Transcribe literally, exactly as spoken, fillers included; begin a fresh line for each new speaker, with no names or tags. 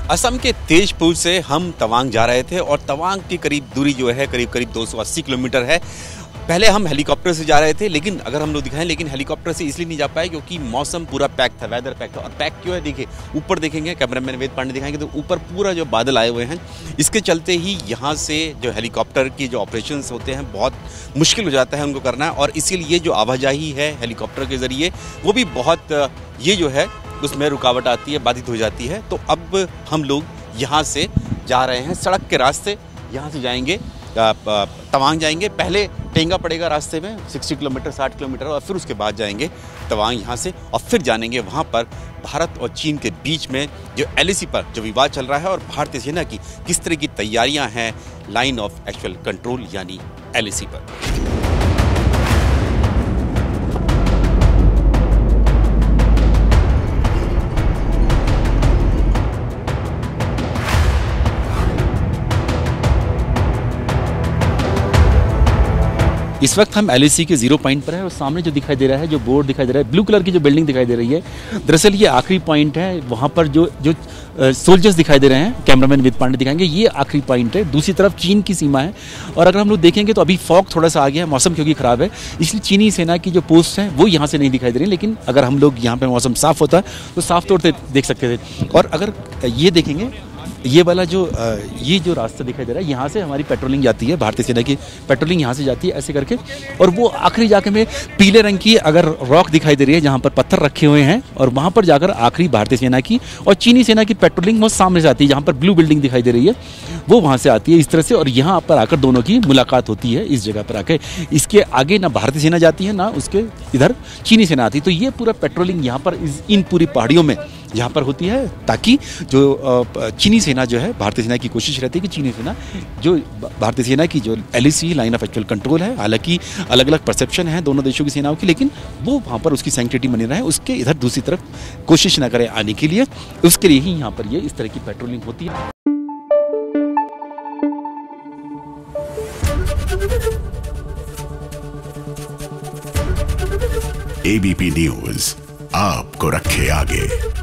असम के तेजपुर से हम तवांग जा रहे थे और तवांग की करीब दूरी जो है करीब करीब दो सौ अस्सी किलोमीटर है। पहले हम हेलीकॉप्टर से जा रहे थे, लेकिन अगर हम लोग दिखाएं लेकिन हेलीकॉप्टर से इसलिए नहीं जा पाए क्योंकि मौसम पूरा पैक था, वेदर पैक था। और पैक क्यों है देखिए, ऊपर देखेंगे, कैमरामैन वेद पांडे दिखाएंगे तो ऊपर पूरा जो बादल आए हुए हैं, इसके चलते ही यहाँ से जो हेलीकॉप्टर की जो ऑपरेशंस होते हैं बहुत मुश्किल हो जाता है उनको करना। और इसीलिए जो आवाजाही है हेलीकॉप्टर के ज़रिए वो भी बहुत ये जो है उसमें रुकावट आती है, बाधित हो जाती है। तो अब हम लोग यहाँ से जा रहे हैं सड़क के रास्ते, यहाँ से जाएंगे तवांग जाएंगे। पहले टेंगा पड़ेगा रास्ते में साठ किलोमीटर साठ किलोमीटर और फिर उसके बाद जाएंगे तवांग यहाँ से, और फिर जानेंगे वहाँ पर भारत और चीन के बीच में जो एल ए सी पर जो विवाद चल रहा है और भारतीय सेना की किस तरह की तैयारियाँ हैं लाइन ऑफ एक्चुअल कंट्रोल यानी एल ए सी पर। इस वक्त हम एल ए सी के जीरो पॉइंट पर है और सामने जो दिखाई दे रहा है, जो बोर्ड दिखाई दे रहा है, ब्लू कलर की जो बिल्डिंग दिखाई दे रही है, दरअसल ये आखिरी पॉइंट है। वहाँ पर जो जो सोल्जर्स दिखाई दे रहे हैं, कैमरामैन वेद पांडे दिखाएंगे, ये आखिरी पॉइंट है। दूसरी तरफ चीन की सीमा है और अगर हम लोग देखेंगे तो अभी फॉग थोड़ा सा आ गया है, मौसम क्योंकि ख़राब है, इसलिए चीनी सेना की जो पोस्ट हैं वो यहाँ से नहीं दिखाई दे रही। लेकिन अगर हम लोग यहाँ पर मौसम साफ़ होता तो साफ तौर पर देख सकते थे। और अगर ये देखेंगे, ये वाला जो ये जो रास्ता दिखाई दे रहा है, यहाँ से हमारी पेट्रोलिंग जाती है, भारतीय सेना की पेट्रोलिंग यहाँ से जाती है ऐसे करके। और वो आखिरी जाके में पीले रंग की अगर रॉक दिखाई दे रही है जहाँ पर पत्थर रखे हुए हैं, और वहाँ पर जाकर आखिरी भारतीय सेना की और चीनी सेना की पेट्रोलिंग वो सामने से आती है। जहाँ पर ब्लू बिल्डिंग दिखाई दे रही है वो वहाँ से आती है इस तरह से, और यहाँ पर आकर दोनों की मुलाकात होती है इस जगह पर आकर। इसके आगे ना भारतीय सेना जाती है ना उसके इधर चीनी सेना आती है। तो ये पूरा पेट्रोलिंग यहाँ पर इन पूरी पहाड़ियों में यहाँ पर होती है, ताकि जो चीनी सेना जो है, भारतीय सेना की कोशिश रहती है कि चीनी सेना जो भारतीय सेना की जो L A C line of actual control है, हालांकि अलग अलग परसेप्शन है दोनों देशों की सेनाओं की, लेकिन वो वहाँ पर उसकी सैंक्टिटी बनी रहे, उसके इधर दूसरी तरफ कोशिश न करे आने के लिए। उसके लिए ही यहाँ पर ये इस तरह की पेट्रोलिंग होती है।
ए बी पी न्यूज आपको रखे आगे।